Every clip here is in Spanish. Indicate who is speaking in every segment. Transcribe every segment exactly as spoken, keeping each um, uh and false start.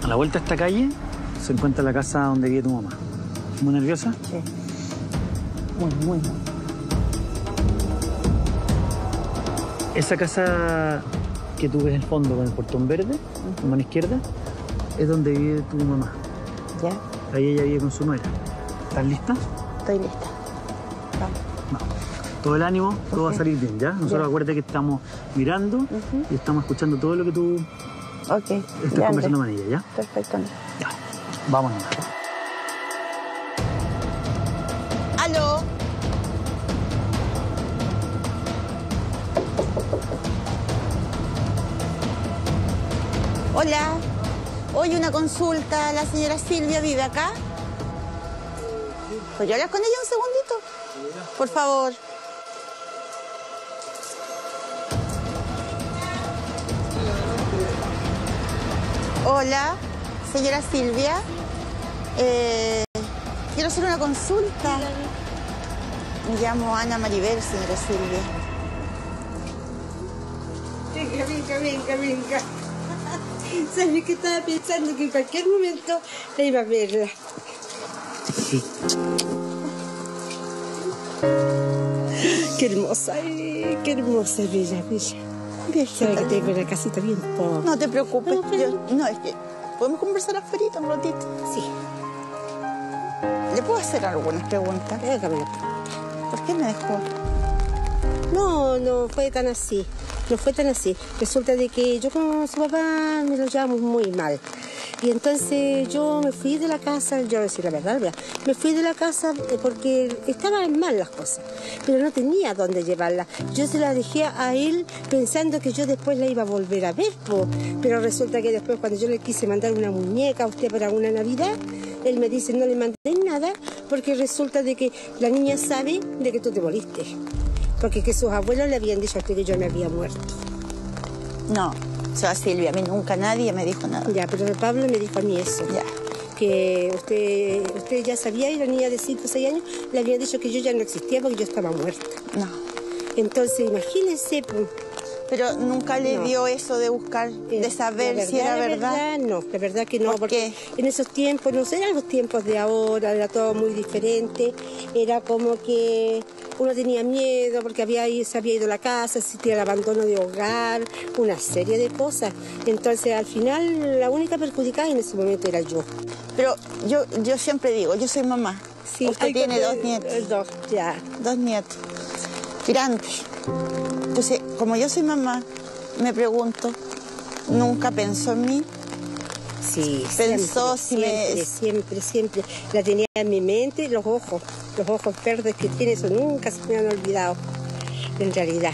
Speaker 1: A la vuelta de esta calle se encuentra la casa donde vive tu mamá. ¿Muy nerviosa?
Speaker 2: Sí. Muy, muy, muy.
Speaker 1: Esa casa que tú ves al fondo con el portón verde, uh-huh. a mano izquierda, es donde vive tu mamá.
Speaker 2: ¿Ya?
Speaker 1: Ahí ella vive con su nuera. ¿Estás lista?
Speaker 2: Estoy lista. Vamos.
Speaker 1: Vamos. Todo el ánimo, todo okay. va a salir bien, ¿ya? Nosotros ya. Acuérdate que estamos mirando uh-huh. y estamos escuchando todo lo que tú
Speaker 2: okay.
Speaker 1: estás
Speaker 2: ya,
Speaker 1: conversando con ella, ¿ya?
Speaker 2: Perfecto.
Speaker 1: Ya. Vámonos.
Speaker 2: ¿Aló? Hola. Oye, una consulta. ¿La señora Silvia vive acá? ¿Puedo hablar con ella un segundito? Por favor. Hola, señora Silvia. Eh, quiero hacer una consulta. Me llamo Ana Maribel, señora Silvia.
Speaker 3: Venga, venga, venga, venga. ¿Sabes que estaba pensando que en cualquier momento la iba a verla?
Speaker 1: Sí.
Speaker 3: Qué hermosa, eh, qué hermosa, bella, bella. Sabes que tengo una casita bien pobre.
Speaker 2: No te preocupes. No, pero... Yo, no, es que podemos conversar afuera un ratito.
Speaker 3: Sí.
Speaker 2: ¿Le puedo hacer algunas preguntas?
Speaker 3: Hágame.
Speaker 2: ¿Por qué me dejó?
Speaker 3: No, no fue tan así. No fue tan así. Resulta de que yo con su papá me lo llevamos muy mal. Y entonces yo me fui de la casa, yo voy a decir la verdad, ¿verdad? Me fui de la casa porque estaban mal las cosas, pero no tenía dónde llevarla. Yo se la dejé a él pensando que yo después la iba a volver a ver, po. Pero resulta que después cuando yo le quise mandar una muñeca a usted para una Navidad, él me dice no le mandé nada porque resulta de que la niña sabe de que tú te moriste. Porque que sus abuelos le habían dicho a usted que yo me había muerto.
Speaker 2: No. O sea, Silvia, a mí nunca nadie me dijo nada.
Speaker 3: Ya, pero el Pablo me dijo a mí eso.
Speaker 2: Ya.
Speaker 3: Que usted, usted ya sabía y la niña de cinco o seis años le había dicho que yo ya no existía porque yo estaba muerta.
Speaker 2: No.
Speaker 3: Entonces, imagínense... Pues,
Speaker 2: pero nunca le
Speaker 3: no.
Speaker 2: dio eso de buscar, de saber verdad, si era verdad.
Speaker 3: verdad. No, la verdad que no.
Speaker 2: ¿Por
Speaker 3: porque
Speaker 2: qué?
Speaker 3: En esos tiempos, no sé, eran los tiempos de ahora, era todo muy diferente. Era como que uno tenía miedo porque había, se había ido a la casa, existía el abandono de hogar, una serie de cosas. Entonces, al final, la única perjudicada en ese momento era yo.
Speaker 2: Pero yo, yo siempre digo, yo soy mamá.
Speaker 3: Sí,
Speaker 2: usted tiene dos nietos.
Speaker 3: Dos, ya.
Speaker 2: Dos nietos. Grandes. Entonces, como yo soy mamá, me pregunto, ¿nunca pensó en mí?
Speaker 3: Sí,
Speaker 2: pensó
Speaker 3: siempre,
Speaker 2: si
Speaker 3: siempre,
Speaker 2: me...
Speaker 3: siempre, siempre. La tenía en mi mente, los ojos, los ojos verdes que tiene, eso nunca se me han olvidado, en realidad.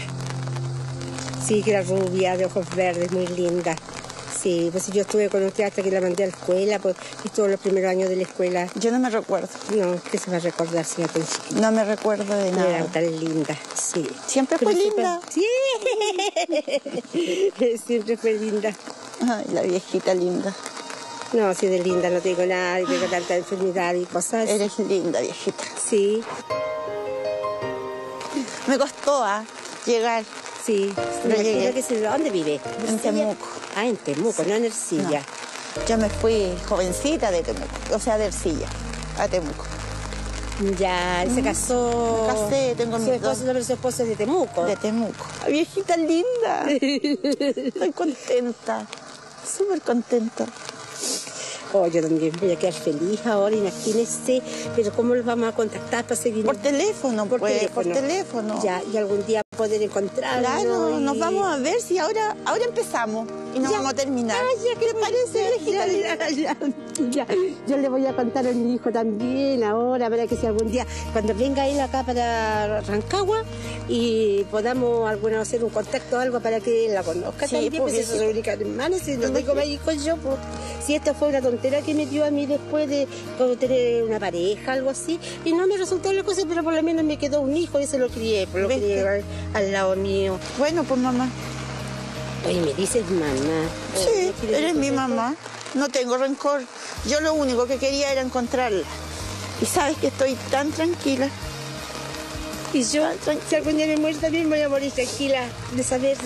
Speaker 3: Sí, que era rubia, de ojos verdes, muy linda. Sí, pues yo estuve con usted hasta que la mandé a la escuela, pues, y todos los primeros años de la escuela.
Speaker 2: Yo no me recuerdo.
Speaker 3: No, ¿qué se va a recordar, señora Conchita?
Speaker 2: No me recuerdo de nada.
Speaker 3: Era tan linda, sí.
Speaker 2: ¿Siempre fue
Speaker 3: Pero
Speaker 2: linda?
Speaker 3: Sí, siempre fue linda.
Speaker 2: Ay, la viejita linda.
Speaker 3: No, si de linda no tengo nada, y tengo tanta enfermedad y cosas.
Speaker 2: Eres linda, viejita.
Speaker 3: Sí.
Speaker 2: Me costó ¿eh? llegar.
Speaker 3: Sí,
Speaker 2: pero llegué.
Speaker 3: Que se, ¿dónde vive?
Speaker 2: En Temuco.
Speaker 3: Ah, en Temuco, no en Ercilla.
Speaker 2: No. Yo me fui jovencita de Temuco, o sea, de Ercilla a Temuco.
Speaker 3: Ya, él se casó.
Speaker 2: Me casé, tengo
Speaker 3: mi esposo, no, su esposo es de Temuco.
Speaker 2: De Temuco. Ay, viejita linda. Estoy contenta, súper contenta.
Speaker 3: Oh, yo también voy a quedar feliz ahora, imagínese. Pero ¿cómo los vamos a contactar para seguir?
Speaker 2: Por teléfono, por, pues, teléfono. por teléfono.
Speaker 3: Ya, y algún día poder encontrarnos.
Speaker 2: Claro,
Speaker 3: y...
Speaker 2: nos vamos a ver si ahora, ahora empezamos y nos
Speaker 3: ya.
Speaker 2: vamos a terminar.
Speaker 3: Ah, ya,
Speaker 2: ¿Qué le parece,
Speaker 3: ya, ya, ya, ya. Yo le voy a contar a mi hijo también ahora, para que si algún día, cuando venga él acá para Rancagua y podamos alguna hacer un contacto o algo para que él la conozca
Speaker 2: sí,
Speaker 3: también, pues eso es única hermana, si no tengo más hijos yo, pues, si esta fue una tontera que me dio a mí después de tener una pareja, algo así, y no me resultó la cosa, pero por lo menos me quedó un hijo y se lo crié, pues lo crié al, al lado mío.
Speaker 2: Bueno, pues mamá.
Speaker 3: Oye, me dices mamá.
Speaker 2: Sí, ¿no eres mi mamá? No tengo rencor. Yo lo único que quería era encontrarla. Y sabes que estoy tan tranquila.
Speaker 3: Y yo, si algún día me muero también voy a morir tranquila de saber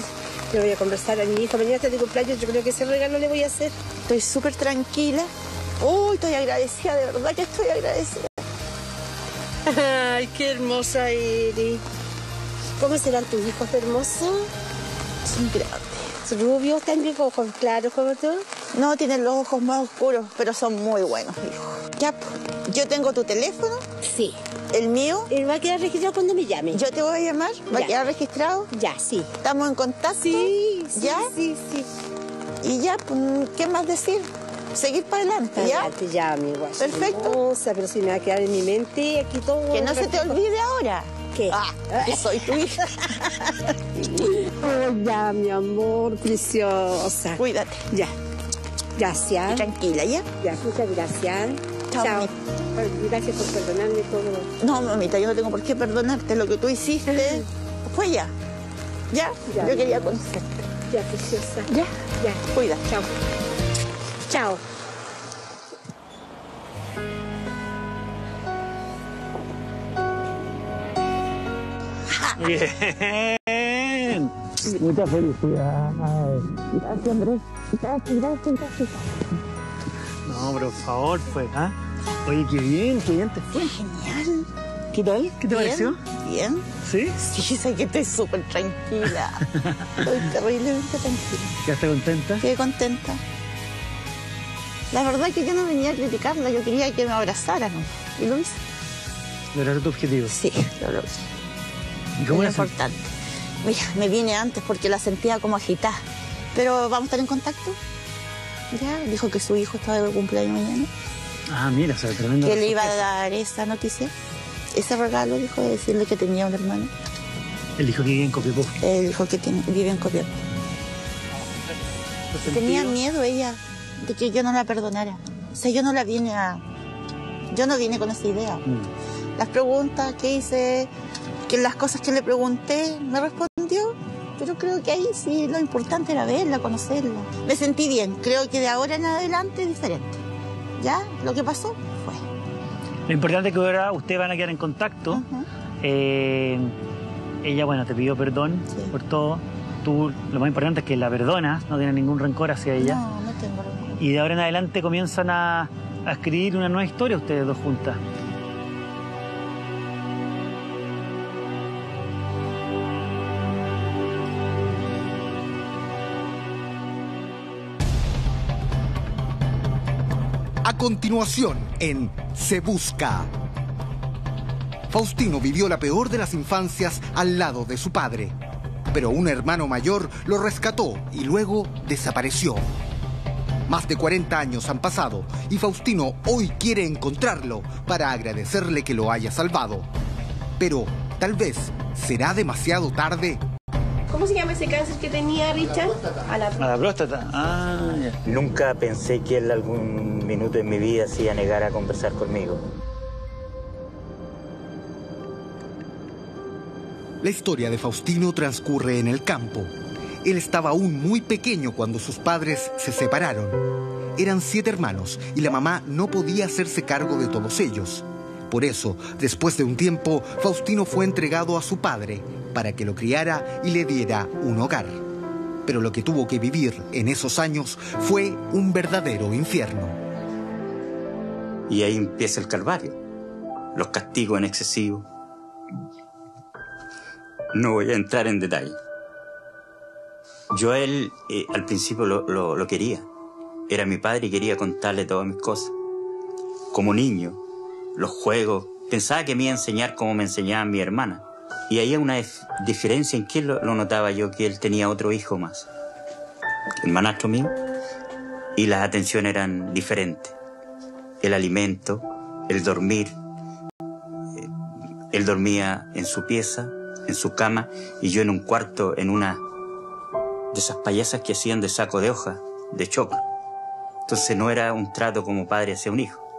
Speaker 3: Le voy a conversar a mi hijo. Mañana está de cumpleaños, yo creo que ese regalo le voy a hacer.
Speaker 2: Estoy súper tranquila. Uy, estoy agradecida, de verdad que estoy agradecida.
Speaker 3: Ay, qué hermosa eres. ¿Cómo serán tus hijos hermosos?
Speaker 2: Son grandes.
Speaker 3: Rubios, también con ojos claros como tú.
Speaker 2: No, tienen los ojos más oscuros, pero son muy buenos, hijos. Ya, pues, yo tengo tu teléfono.
Speaker 3: Sí.
Speaker 2: El mío.
Speaker 3: Él va a quedar registrado cuando me llame.
Speaker 2: Yo te voy a llamar. ¿Va
Speaker 3: Ya.
Speaker 2: a quedar registrado?
Speaker 3: Ya, sí.
Speaker 2: ¿Estamos en contacto?
Speaker 3: Sí, sí,
Speaker 2: ¿Ya?
Speaker 3: sí, sí.
Speaker 2: Y ya, pues, ¿qué más decir? Seguir para adelante, ¿ya?
Speaker 3: Adelante, ya, mi guacha.
Speaker 2: Perfecto.
Speaker 3: Hermosa, pero si me va a quedar en mi mente aquí todo.
Speaker 2: Que no se te olvide ahora.
Speaker 3: ¿Qué?
Speaker 2: Ah, que soy tu hija.
Speaker 3: Oh, ya, mi amor, preciosa.
Speaker 2: Cuídate.
Speaker 3: Ya. Gracias.
Speaker 2: Y tranquila, ¿ya?
Speaker 3: Ya, muchas gracias.
Speaker 2: Chao,
Speaker 3: Chao.
Speaker 2: mamita.
Speaker 3: Gracias por perdonarme todo.
Speaker 2: No, mamita, yo no tengo por qué perdonarte. Lo que tú hiciste fue ya. ¿Ya?
Speaker 3: Ya.
Speaker 2: Yo quería conocerte.
Speaker 3: Ya, preciosa.
Speaker 2: ¿Ya?
Speaker 3: Ya.
Speaker 2: Cuídate.
Speaker 3: Chao. Chao.
Speaker 1: Bien. Muchas felicidades.
Speaker 2: Gracias, Andrés. Gracias, gracias, gracias.
Speaker 1: No, pero por favor, pues, ¿ah? Oye, qué bien, qué bien te fue.
Speaker 2: Genial.
Speaker 1: ¿Qué tal? ¿Qué te
Speaker 2: Bien,
Speaker 1: pareció?
Speaker 2: Bien.
Speaker 1: ¿Sí?
Speaker 2: Sí, sé que estoy súper tranquila. Estoy terriblemente tranquila.
Speaker 1: ¿Quedaste contenta?
Speaker 2: Quedé contenta. La verdad es que yo no venía a criticarla, yo quería que me abrazaran. Y lo hice.
Speaker 1: ¿Lograste tu objetivo?
Speaker 2: Sí, lo logré.
Speaker 1: ¿Y cómo
Speaker 2: Muy
Speaker 1: la sent-
Speaker 2: importante. Mira, me vine antes porque la sentía como agitada. Pero vamos a estar en contacto. Ya, dijo que su hijo estaba de cumpleaños mañana.
Speaker 1: Ah, mira, o sea, tremendo.
Speaker 2: Que le iba a dar esa noticia. Ese regalo, dijo, de decirle que tenía un hermano.
Speaker 1: Él dijo que vive en Copiapó.
Speaker 2: Él dijo que tiene- vive en Copiapó. Tenía miedo ella de que yo no la perdonara. O sea, yo no la vine a... Yo no vine con esa idea.
Speaker 1: Mm.
Speaker 2: Las preguntas que hice, que las cosas que le pregunté, me respondió. Pero creo que ahí sí lo importante era verla, conocerla. Me sentí bien. Creo que de ahora en adelante es diferente. ¿Ya? Lo que pasó fue.
Speaker 1: Lo importante es que ahora ustedes van a quedar en contacto.
Speaker 2: Ujú.
Speaker 1: Eh, ella, bueno, te pidió perdón
Speaker 2: Sí.
Speaker 1: por todo. Tú, lo más importante es que la perdonas, no tienes ningún rencor hacia ella.
Speaker 2: No, no tengo rencor.
Speaker 1: Y de ahora en adelante comienzan a, a escribir una nueva historia ustedes dos juntas.
Speaker 4: A continuación, en Se Busca. Faustino vivió la peor de las infancias al lado de su padre, pero un hermano mayor lo rescató y luego desapareció. Más de cuarenta años han pasado y Faustino hoy quiere encontrarlo para agradecerle que lo haya salvado. Pero tal vez será demasiado tarde.
Speaker 5: ¿Cómo se llama ese cáncer que tenía Richard? A la...
Speaker 1: A la próstata. Ah, ya.
Speaker 6: Nunca pensé que él algún minuto en mi vida se iba a negar a conversar conmigo.
Speaker 4: La historia de Faustino transcurre en el campo. Él estaba aún muy pequeño cuando sus padres se separaron. Eran siete hermanos y la mamá no podía hacerse cargo de todos ellos. Por eso, después de un tiempo, Faustino fue entregado a su padre para que lo criara y le diera un hogar. Pero lo que tuvo que vivir en esos años fue un verdadero infierno.
Speaker 6: Y ahí empieza el calvario. Los castigos en excesivo. No voy a entrar en detalle. Yo a él eh, al principio lo, lo, lo quería. Era mi padre y quería contarle todas mis cosas. Como niño, los juegos. Pensaba que me iba a enseñar como me enseñaba mi hermana. Y ahí hay una dif- diferencia en que lo, lo notaba yo, que él tenía otro hijo más. El manastro mío. Y las atenciones eran diferentes. El alimento, el dormir. Eh, él dormía en su pieza, en su cama, y yo en un cuarto, en una de esas payasas que hacían de saco de hoja, de choclo. Entonces no era un trato como padre hacia un hijo.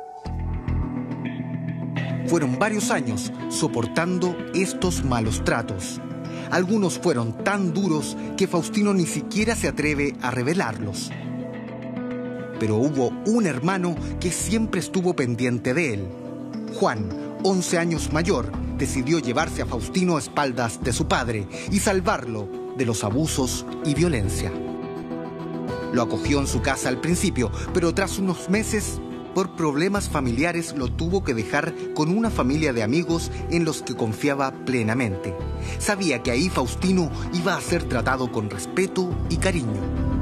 Speaker 4: Fueron varios años soportando estos malos tratos. Algunos fueron tan duros que Faustino ni siquiera se atreve a revelarlos. Pero hubo un hermano que siempre estuvo pendiente de él. Juan, once años mayor, decidió llevarse a Faustino a espaldas de su padre y salvarlo de los abusos y violencia. Lo acogió en su casa al principio, pero tras unos meses, por problemas familiares, lo tuvo que dejar con una familia de amigos en los que confiaba plenamente. Sabía que ahí Faustino iba a ser tratado con respeto y cariño.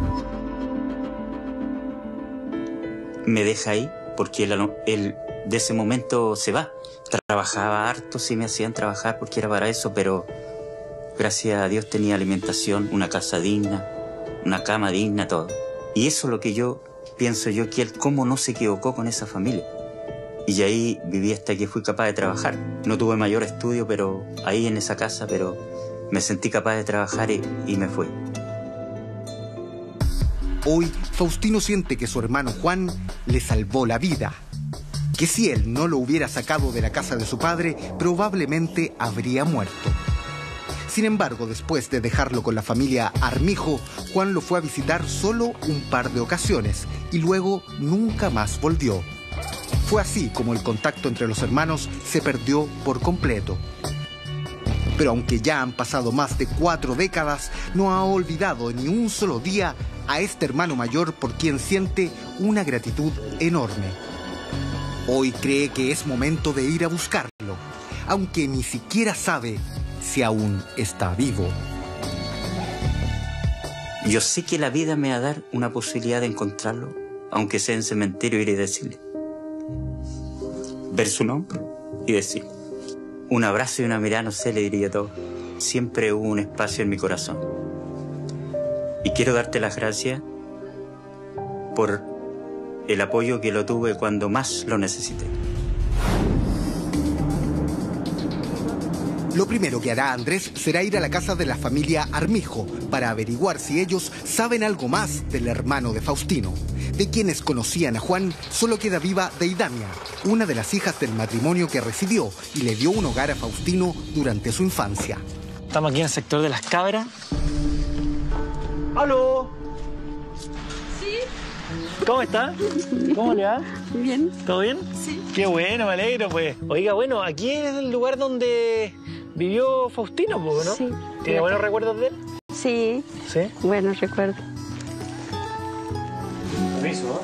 Speaker 6: Me deja ahí porque él, él de ese momento se va. Trabajaba harto, sí me hacían trabajar porque era para eso, pero gracias a Dios tenía alimentación, una casa digna, una cama digna, todo. Y eso es lo que yo pienso yo, que él cómo no se equivocó con esa familia. Y ahí viví hasta que fui capaz de trabajar. No tuve mayor estudio, pero ahí en esa casa, pero me sentí capaz de trabajar y, y me fui.
Speaker 4: Hoy, Faustino siente que su hermano Juan le salvó la vida. Que si él no lo hubiera sacado de la casa de su padre, probablemente habría muerto. Sin embargo, después de dejarlo con la familia Armijo, Juan lo fue a visitar solo un par de ocasiones y luego nunca más volvió. Fue así como el contacto entre los hermanos se perdió por completo. Pero aunque ya han pasado más de cuatro décadas, no ha olvidado ni un solo día a este hermano mayor por quien siente una gratitud enorme. Hoy cree que es momento de ir a buscarlo, aunque ni siquiera sabe si aún está vivo.
Speaker 6: Yo sé que la vida me va a dar una posibilidad de encontrarlo, aunque sea en cementerio, iré a decirle. Ver su nombre y decirle. Un abrazo y una mirada, no sé, le diría todo. Siempre hubo un espacio en mi corazón. Y quiero darte las gracias por el apoyo que lo tuve cuando más lo necesité.
Speaker 4: Lo primero que hará Andrés será ir a la casa de la familia Armijo para averiguar si ellos saben algo más del hermano de Faustino. De quienes conocían a Juan, solo queda viva Deidamia, una de las hijas del matrimonio que recibió y le dio un hogar a Faustino durante su infancia.
Speaker 1: Estamos aquí en el sector de las cabras. ¡Aló!
Speaker 5: Sí.
Speaker 1: ¿Cómo está? ¿Cómo le va?
Speaker 5: Bien.
Speaker 1: ¿Todo bien?
Speaker 5: Sí.
Speaker 1: Qué bueno, me alegro, pues. Oiga, bueno, aquí es el lugar donde vivió Faustino, ¿no?
Speaker 5: Sí.
Speaker 1: ¿Tiene buenos recuerdos de él?
Speaker 5: Sí.
Speaker 1: Sí.
Speaker 5: Buenos recuerdos.
Speaker 1: Permiso.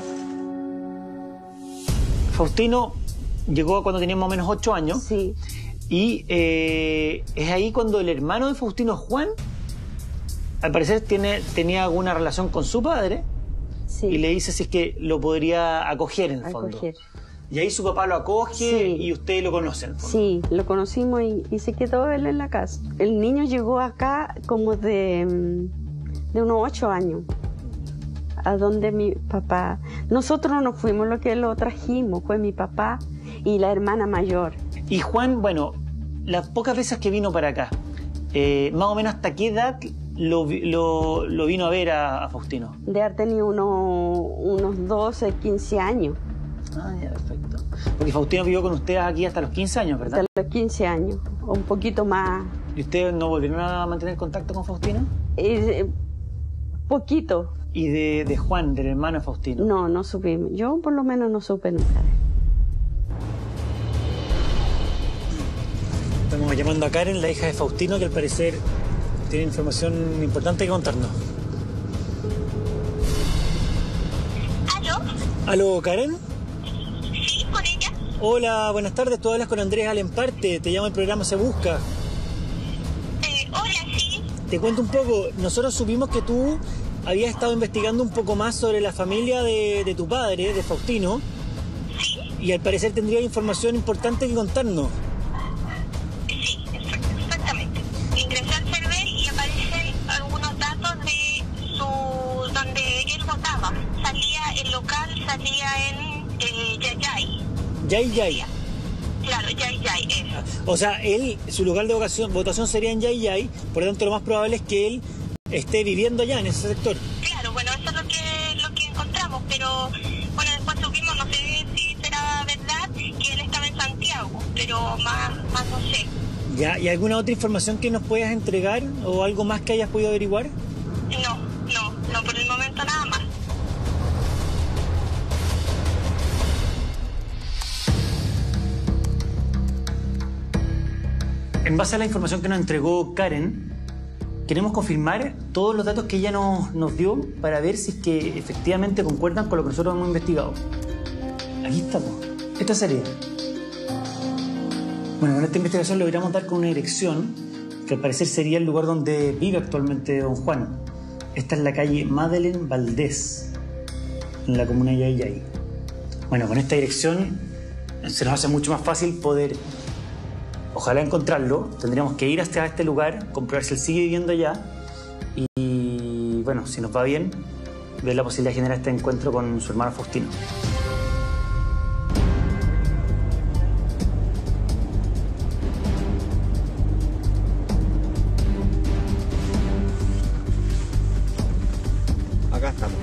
Speaker 1: Faustino llegó cuando tenía más o menos ocho años.
Speaker 5: Sí.
Speaker 1: Y eh, es ahí cuando el hermano de Faustino, Juan, al parecer tiene, tenía alguna relación con su padre.
Speaker 5: Sí.
Speaker 1: Y le dice si es que lo podría acoger en el fondo.
Speaker 5: Acoger.
Speaker 1: Y ahí su papá lo acoge
Speaker 5: Sí.
Speaker 1: y ustedes lo conocen.
Speaker 5: Sí, lo conocimos y, y se quedó él en la casa. El niño llegó acá como de, mm, de unos ocho años, a donde mi papá... Nosotros no fuimos lo que lo trajimos, fue mi papá y la hermana mayor.
Speaker 1: Y Juan, bueno, las pocas veces que vino para acá, eh, más o menos hasta qué edad lo, lo, lo vino a ver a, a Faustino.
Speaker 5: De haber tenido unos, unos doce, quince años.
Speaker 1: Ah, ya, perfecto. Porque Faustino vivió con ustedes aquí hasta los quince años, ¿verdad?
Speaker 5: Hasta los quince años, o un poquito más.
Speaker 1: ¿Y ustedes no volvieron a mantener contacto con Faustino?
Speaker 5: Eh, poquito.
Speaker 1: ¿Y de, de Juan, del hermano de Faustino?
Speaker 5: No, no supimos. Yo por lo menos no supe nunca.
Speaker 1: Estamos llamando a Karen, la hija de Faustino, que al parecer tiene información importante que contarnos.
Speaker 7: ¿Aló?
Speaker 1: ¿Aló, Karen?
Speaker 7: Sí, con ella.
Speaker 1: Hola, buenas tardes. Tú hablas con Andrés Alemparte. Te llamo el programa Se Busca.
Speaker 7: Eh, hola, sí.
Speaker 1: Te cuento un poco. Nosotros supimos que tú habías estado investigando un poco más sobre la familia de, de tu padre, de Faustino.
Speaker 7: Sí.
Speaker 1: Y al parecer tendría información importante que contarnos.
Speaker 7: Sí, exactamente. Ingresé al server y aparecen algunos datos de su... donde él votaba. Salía el local, salía en eh, Yayay.
Speaker 1: Yay, yay.
Speaker 7: Claro, Yayay es.
Speaker 1: O sea, él, su lugar de votación, votación sería en Yay Yay, por lo tanto lo más probable es que él esté viviendo allá en ese sector.
Speaker 7: Claro, bueno, eso es lo que, lo que encontramos, pero bueno, después supimos, no sé si será verdad, que él estaba en Santiago, pero más, más no sé.
Speaker 1: Ya, ¿y alguna otra información que nos puedas entregar o algo más que hayas podido averiguar?
Speaker 7: No, no, no, por el momento nada más.
Speaker 1: En base a la información que nos entregó Karen, queremos confirmar todos los datos que ella nos, nos dio para ver si es que efectivamente concuerdan con lo que nosotros hemos investigado. Aquí estamos. Esta sería. Bueno, con esta investigación logramos dar con una dirección que al parecer sería el lugar donde vive actualmente don Juan. Esta es la calle Madeleine Valdés, en la comuna de Yayay. Bueno, con esta dirección se nos hace mucho más fácil poder, ojalá, encontrarlo. Tendríamos que ir hasta este lugar, comprobar si él sigue viviendo allá y, bueno, si nos va bien, ver la posibilidad de generar este encuentro con su hermano Faustino.
Speaker 8: Acá estamos.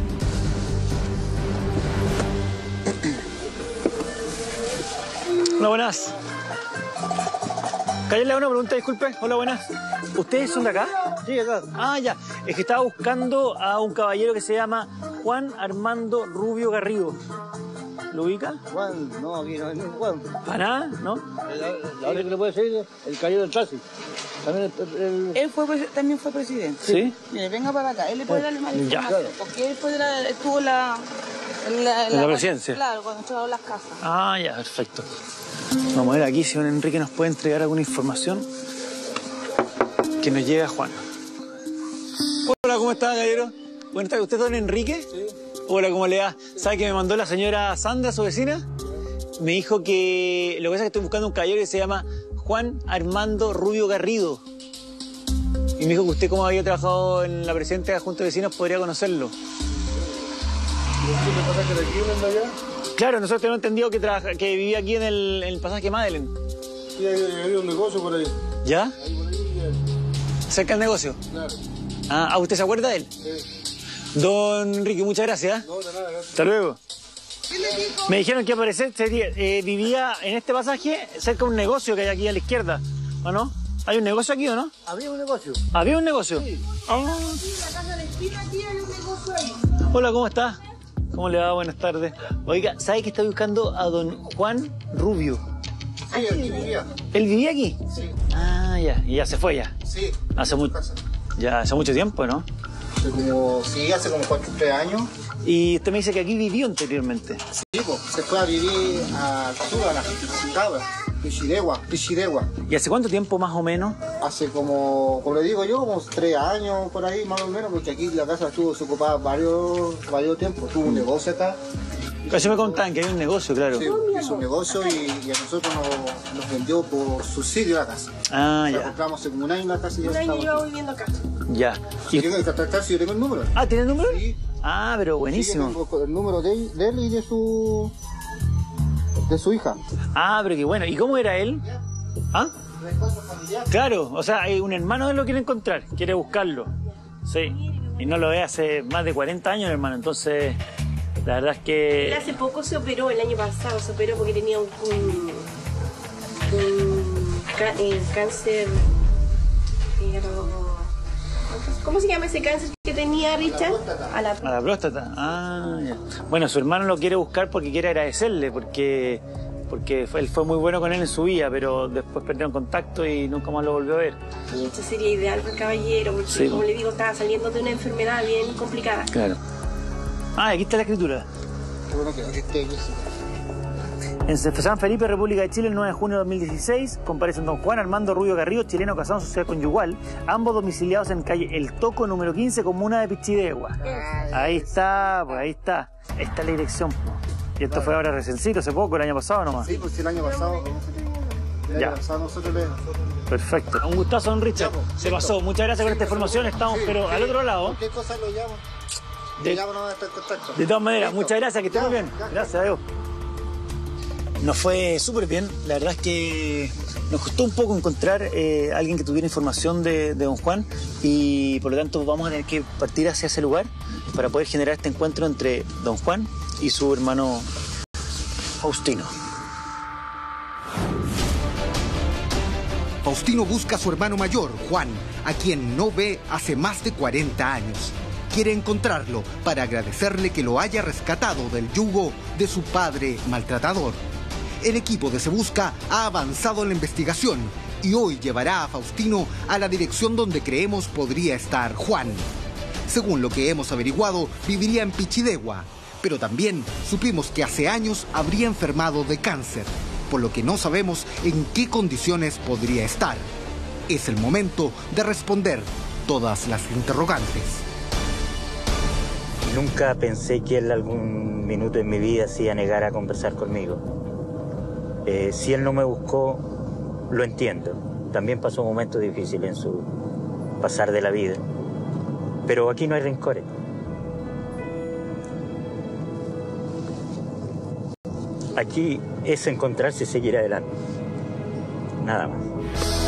Speaker 1: Hola, buenas. Cállale una pregunta, disculpe. Hola, buenas. ¿Ustedes son de acá?
Speaker 8: Sí, acá.
Speaker 1: Ah, ya. Es que estaba buscando a un caballero que se llama Juan Armando Rubio Garrido. ¿Lo ubica?
Speaker 8: Juan, no, aquí no hay ningún Juan.
Speaker 1: ¿Para nada? ¿No?
Speaker 8: La, la otra que le puede decir es el caballero del taxi. También el, el...
Speaker 9: Él fue, también fue presidente.
Speaker 1: ¿Sí?
Speaker 9: Mire, venga para acá. Él le puede darle más
Speaker 1: Ya.
Speaker 9: información. Porque él fue de la, estuvo en la... En la,
Speaker 1: ¿En la presidencia?
Speaker 9: Claro, cuando echaron las casas.
Speaker 1: Ah, ya, perfecto. Vamos a ver aquí si don Enrique nos puede entregar alguna información que nos llegue a Juan. Hola, ¿cómo está, caballero? Buenas tardes. ¿Usted es don Enrique?
Speaker 8: Sí.
Speaker 1: Hola, ¿cómo le va? ¿Sabe que me mandó la señora Sandra, su vecina? Me dijo que lo que pasa es que estoy buscando un caballero que se llama Juan Armando Rubio Garrido. Y me dijo que usted, como había trabajado en la presidenta de la Junta de Vecinos, podría conocerlo.
Speaker 8: ¿Qué le pasa que de aquí viven de allá?
Speaker 1: Claro, nosotros tenemos entendido que, trabaja, que vivía aquí en el, en el pasaje Madeleine.
Speaker 8: Sí, hay, hay un negocio por ahí.
Speaker 1: ¿Ya?
Speaker 8: Ahí por ahí.
Speaker 1: ¿Cerca del negocio?
Speaker 8: Claro.
Speaker 1: Ah, ¿usted se acuerda de él?
Speaker 8: Sí.
Speaker 1: Don Enrique, muchas gracias.
Speaker 8: No, de nada, gracias.
Speaker 1: Hasta luego. Me dijeron que aparecer sería, eh, vivía en este pasaje cerca de un negocio que hay aquí a la izquierda, ¿o no? ¿Hay un negocio aquí o no?
Speaker 8: ¿Había un negocio?
Speaker 1: ¿Había un negocio?
Speaker 8: Sí.
Speaker 1: Ah. Hola, ¿cómo está? ¿Cómo le va? Buenas tardes. Oiga, ¿sabe que estoy buscando a don Juan Rubio?
Speaker 8: Sí, aquí vivía.
Speaker 1: ¿Él vivía aquí?
Speaker 8: Sí.
Speaker 1: Ah, ya. Y ya se fue ya.
Speaker 8: Sí.
Speaker 1: Hace, mu ya hace mucho tiempo, ¿no?
Speaker 8: Hace como, sí, hace como cuatro, tres años.
Speaker 1: Y usted me dice que aquí vivió anteriormente.
Speaker 8: Sí, pues, se fue a vivir a Súbala, Cabra, Pichidegua, Pichidegua.
Speaker 1: ¿Y hace cuánto tiempo más o menos?
Speaker 8: Hace como, como le digo yo, como tres años por ahí más o menos, porque aquí la casa estuvo desocupada varios, varios tiempos. Tuvo un negocio acá.
Speaker 1: Eso me contaban que hay un negocio, claro.
Speaker 8: Sí, hizo un negocio y, y a nosotros nos, nos vendió por subsidio la casa.
Speaker 1: Ah,
Speaker 8: La
Speaker 1: ya.
Speaker 8: compramos hace como un año la casa y ya
Speaker 9: Un año
Speaker 8: estamos.
Speaker 9: llevo viviendo acá.
Speaker 1: Ya.
Speaker 8: Si
Speaker 1: Y-
Speaker 8: tengo que contactar, si yo tengo el número.
Speaker 1: Ah, ¿tiene el número?
Speaker 8: Sí.
Speaker 1: Ah, pero
Speaker 8: Sí,
Speaker 1: buenísimo.
Speaker 8: yo tengo el número de, de él y de su, de su hija.
Speaker 1: Ah, pero qué bueno. ¿Y cómo era él? ¿Ah? Claro, o sea, hay un hermano de él lo quiere encontrar, quiere buscarlo. Sí. Y no lo ve hace más de cuarenta años, hermano. Entonces, la verdad es
Speaker 10: Él
Speaker 1: que...
Speaker 10: hace poco se operó, el año pasado se operó porque tenía un, un, un ca- eh, cáncer. eh, ¿Cómo se llama ese cáncer que tenía Richard? A la
Speaker 1: A la próstata. Ah, ya. Bueno, su hermano lo quiere buscar porque quiere agradecerle, porque, porque fue- él fue muy bueno con él en su vida, pero después perdieron contacto y nunca más lo volvió a ver.
Speaker 10: Y esto sería ideal para el caballero, porque
Speaker 1: Sí.
Speaker 10: como le digo, estaba saliendo de una enfermedad bien complicada.
Speaker 1: Claro. Ah, aquí está la escritura.
Speaker 8: Bueno, que que esté aquí, sí.
Speaker 1: En San Felipe, República de Chile, el nueve de junio de dos mil dieciséis, comparecen don Juan Armando Rubio Garrido, chileno casado en sociedad conyugal, ambos domiciliados en calle El Toco, número quince, comuna de Pichidegua. Ahí está, pues ahí está. Ahí está la dirección. Pues. Y esto fue ahora reciéncito, hace poco, el año pasado nomás.
Speaker 8: Sí, pues el año pasado. El
Speaker 1: Ya.
Speaker 8: año pasado nosotros le.
Speaker 1: Perfecto. Un gustazo, don Richard.
Speaker 8: Ya, pues,
Speaker 1: Se pasó. Muchas gracias por esta información. Estamos,
Speaker 8: Sí,
Speaker 1: pero
Speaker 8: sí.
Speaker 1: al otro lado.
Speaker 8: Cualquier cosa lo llamo.
Speaker 1: De-
Speaker 8: Le llamo, no va a estar en contacto.
Speaker 1: De todas maneras,
Speaker 8: Listo.
Speaker 1: muchas gracias, que esté
Speaker 8: Ya,
Speaker 1: muy bien.
Speaker 8: ya.
Speaker 1: Gracias, adiós. Nos fue súper bien. La verdad es que nos costó un poco encontrar eh, alguien que tuviera información de, de don Juan y por lo tanto vamos a tener que partir hacia ese lugar para poder generar este encuentro entre don Juan y su hermano Faustino.
Speaker 4: Faustino busca a su hermano mayor, Juan, a quien no ve hace más de cuarenta años. Quiere encontrarlo para agradecerle que lo haya rescatado del yugo de su padre maltratador. El equipo de Se Busca ha avanzado en la investigación y hoy llevará a Faustino a la dirección donde creemos podría estar Juan. Según lo que hemos averiguado, viviría en Pichidegua, pero también supimos que hace años habría enfermado de cáncer, por lo que no sabemos en qué condiciones podría estar. Es el momento de responder todas las interrogantes.
Speaker 6: Nunca pensé que él algún minuto en mi vida se iba a negar a conversar conmigo. Eh, si él no me buscó, lo entiendo. También pasó momentos difíciles en su pasar de la vida. Pero aquí no hay rencores. Aquí es encontrarse y seguir adelante. Nada más.